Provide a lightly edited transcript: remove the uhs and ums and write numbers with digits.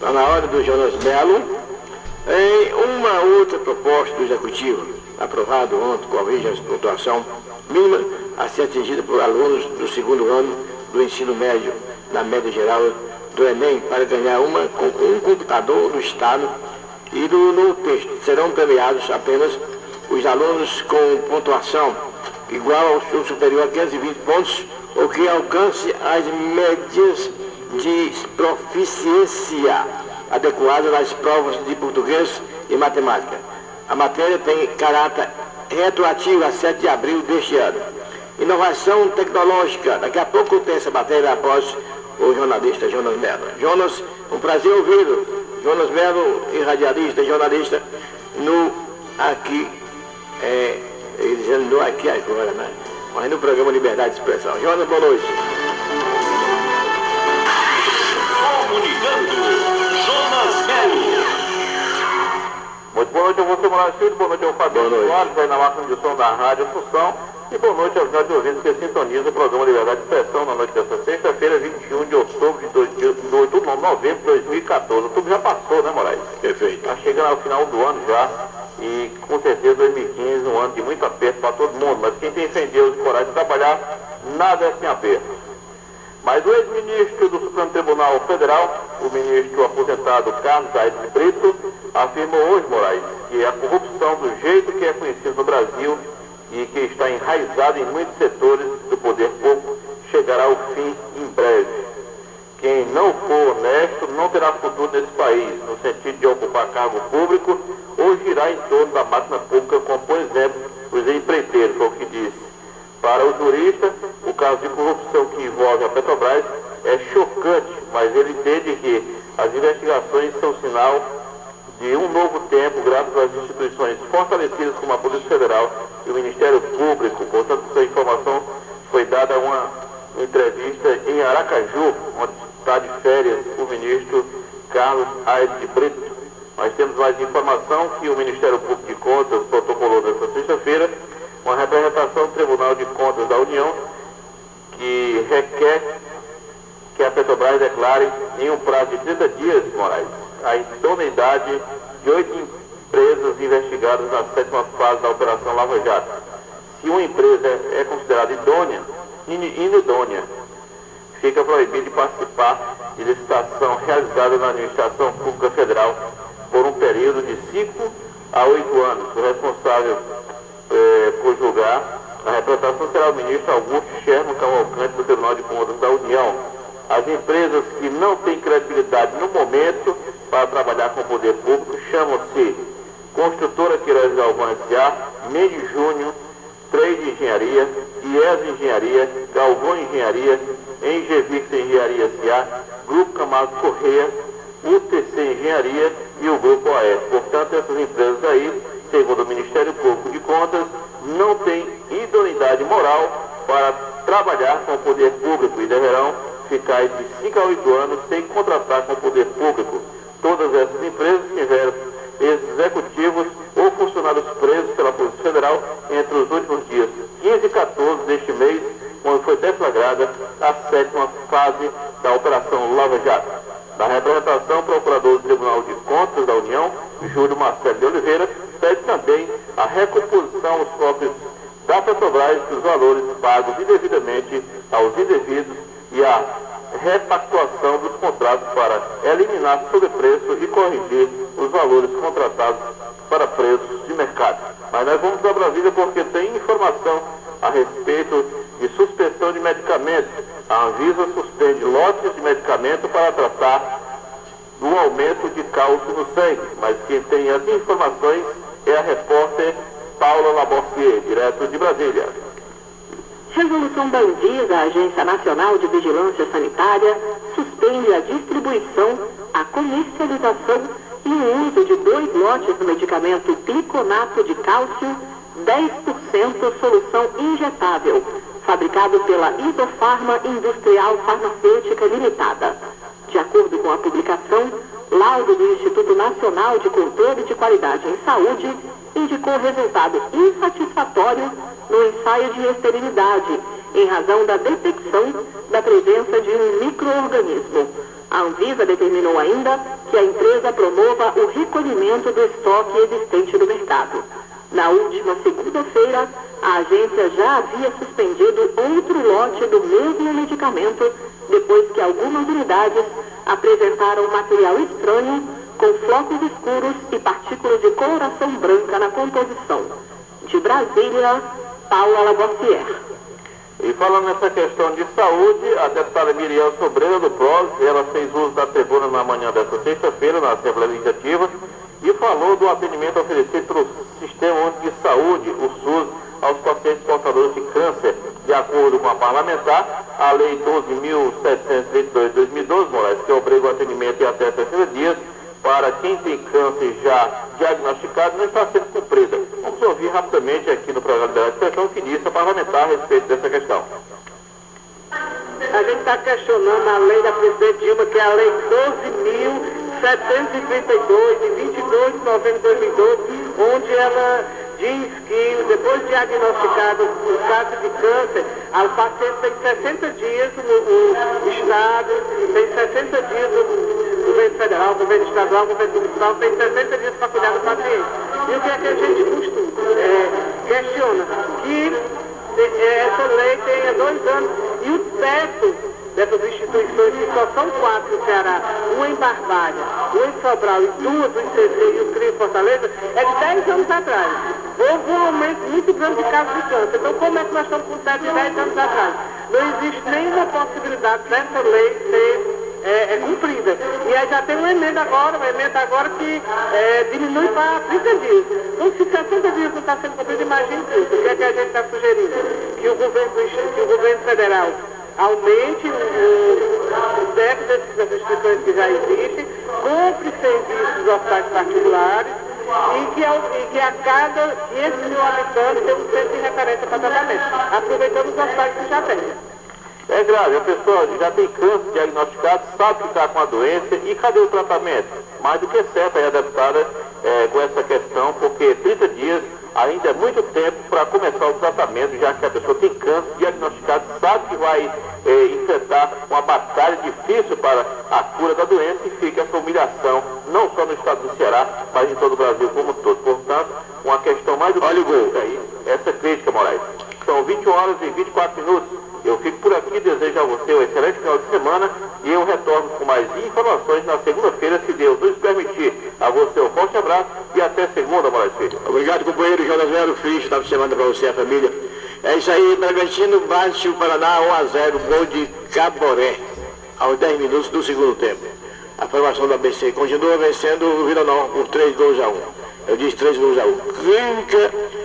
Está na hora do Jonas Melo. Em uma outra proposta do Executivo, aprovado ontem com a origem de pontuação mínima a ser atingida por alunos do segundo ano do ensino médio, na média geral do Enem, para ganhar um computador do Estado, e no texto serão premiados apenas os alunos com pontuação igual ou superior a 520 pontos ou que alcance as médias de proficiência adequadas nas provas de português e matemática. A matéria tem caráter retroativo a 7 de abril deste ano. Inovação tecnológica. Daqui a pouco tem essa matéria após o jornalista Jonas Melo. Jonas, um prazer ouvi-lo. Jonas Melo, radialista e jornalista, aqui dizendo aqui agora, né? Mas no programa Liberdade de Expressão. Jonas, boa noite. Comunicando, Jonas Melo. Muito boa noite a você, Moraes Filho. Boa noite ao Fabiano Soares, aí na máquina de som da Rádio Função. E boa noite aos nossos ouvintes que sintonizam o programa Liberdade de Expressão na noite desta sexta-feira, 21 de outubro de novembro de 2014. Outubro já passou, né, Moraes? Perfeito. Está chegando ao final do ano já. E com certeza 2015 um ano de muito aperto para todo mundo. Mas quem tem fé em Deus e coragem de trabalhar, nada é sem aperto. Mas o ex-ministro do Supremo Tribunal Federal, o ministro aposentado Carlos Aires de Brito, afirmou hoje, Moraes, que a corrupção do jeito que é conhecido no Brasil e que está enraizada em muitos setores do poder público chegará ao fim em breve. Quem não for honesto não terá futuro nesse país, no sentido de ocupar cargo público ou girar em torno da máquina pública, como, por exemplo, os empreiteiros, foi o que disse. Para o jurista, o caso de corrupção que envolve a Petrobras é chocante, mas ele entende que as investigações são sinal de um novo tempo, graças às instituições fortalecidas como a Polícia Federal e o Ministério Público. Portanto, essa informação foi dada a uma entrevista em Aracaju, onde está de férias o ministro Carlos Aires de Brito. Nós temos mais informação que o Ministério Público de Contas protocolou nesta sexta-feira uma representação do Tribunal de Contas da União que requer que a Petrobras declare em um prazo de 30 dias, Moraes, a idoneidade de 8 empresas investigadas na 7ª fase da Operação Lava Jato. Se uma empresa é considerada inidônea, fica proibido de participar de licitação realizada na Administração Pública Federal por um período de 5 a 8 anos. O responsável por julgar a representação será o ministro Augusto Sherman Cavalcante do Tribunal de Contas da União. As empresas que não têm credibilidade no momento para trabalhar com o poder público chamam-se Construtora Queiroz Galvão S.A., Mendes Júnior, Trade Engenharia, IES Engenharia, Galvão Engenharia, Engevix Engenharia S.A., Grupo Camargo Correia, UTC Engenharia e o Grupo OAS. Portanto, essas empresas aí, segundo o Ministério Público de Contas, não têm idoneidade moral para trabalhar com o poder público e deverão ficar de 5 a 8 anos sem contratar com o poder público. Todas essas empresas tiveram executivos ou funcionários presos pela Polícia Federal entre os últimos dias 15 e 14 deste mês, quando foi deflagrada a 7ª fase da Operação Lava Jato. Na representação, o Procurador do Tribunal de Contas da União, Júlio Marcelo de Oliveira, pede também a recomposição aos cofres da Petrobras dos valores pagos indevidamente aos indevidos e a repactuação dos contratos para eliminar sobrepreço e corrigir os valores contratados para preços de mercado. Mas nós vamos para Brasília porque tem informação a respeito de suspensão de medicamentos. A Anvisa suspende lotes de medicamento para tratar do aumento de cálcio no sangue. Mas quem tem as informações é a repórter Paula Labossier, direto de Brasília. Resolução da Anvisa, Agência Nacional de Vigilância Sanitária, suspende a distribuição, a comercialização e o uso de 2 lotes do medicamento gliconato de cálcio 10% solução injetável, fabricado pela Isofarma Industrial Farmacêutica Limitada. De acordo com a publicação, laudo do Instituto Nacional de Controle de Qualidade em Saúde indicou resultado insatisfatório no ensaio de esterilidade, em razão da detecção da presença de um micro-organismo. A Anvisa determinou ainda que a empresa promova o recolhimento do estoque existente no mercado. Na última segunda-feira, a agência já havia suspendido outro lote do mesmo medicamento, depois que algumas unidades apresentaram material estranho com flocos escuros e partículas de coloração branca na composição. De Brasília, Paula Lavoisier. E falando nessa questão de saúde, a deputada Miriam Sobreira do PROS, ela fez uso da tribuna na manhã desta sexta-feira na Assembleia Legislativa e falou do atendimento oferecido pelo Sistema Único de Saúde, o SUS, aos pacientes portadores de câncer. De acordo com a parlamentar, a Lei 12.732 de 2012, Moraes, que obriga o atendimento em até 60 dias para quem tem câncer já diagnosticado, não está sendo cumprida. Vamos ouvir rapidamente aqui no programa da expressão o que disse a parlamentar a respeito dessa questão. A gente está questionando a lei da presidente Dilma, que é a Lei 12.732, de 22 de novembro de 2012, onde ela diz que depois de diagnosticado o caso de câncer, o paciente tem 60 dias, o Estado tem 60 dias, o governo federal, o governo estadual, o governo municipal tem 60 dias para cuidar do paciente. E o que é que a gente questiona? Que essa lei tenha 2 anos e o teto dessas instituições, que só são 4 no Ceará, uma em Barbalha, uma em Sobral e 2 no ICC e o CRI em Fortaleza, é de 10 anos atrás. Houve um aumento muito grande de casos de câncer. Então, como é que nós estamos com o teto de 10 anos atrás? Não existe nenhuma possibilidade dessa lei ser cumprida. E aí já tem uma emenda agora que diminui para 30 dias. Então, se 60 dias não está sendo cumprido, imagine tudo. O que é que a gente está sugerindo? Que o governo federal aumente o teto dessas instituições que já existem, compre serviços dos hospitais particulares e que a cada 500 mil habitantes tenha um centro de referência para tratamento, aproveitando os hospitais que já tem. É grave, a pessoa já tem câncer diagnosticado, sabe que está com a doença, e cadê o tratamento? Mais do que certo aí a deputada com essa questão, porque 30 dias ainda é muito tempo para começar o tratamento, já que a pessoa tem câncer diagnosticado, sabe que vai enfrentar uma batalha difícil para a cura da doença, e fica essa humilhação, não só no estado do Ceará, mas em todo o Brasil como um todo. Portanto, uma questão mais do que... Olha o gol aí, essa crítica, Moraes. São 20 horas e 24 minutos. Eu fico por aqui, desejo a você um excelente final de semana e eu retorno com mais informações na segunda-feira, se Deus nos permitir. A você um forte abraço e até segunda, Moraes Filho. Obrigado, companheiro Jonas Melo. Feliz final de semana para você e a família. É isso aí, Bragantino bate o Paraná 1-0, gol de Caboré, aos 10 minutos do segundo tempo. A formação do ABC continua vencendo o Vila Nova por 3 gols a 1. Eu disse 3 gols a 1. Clínica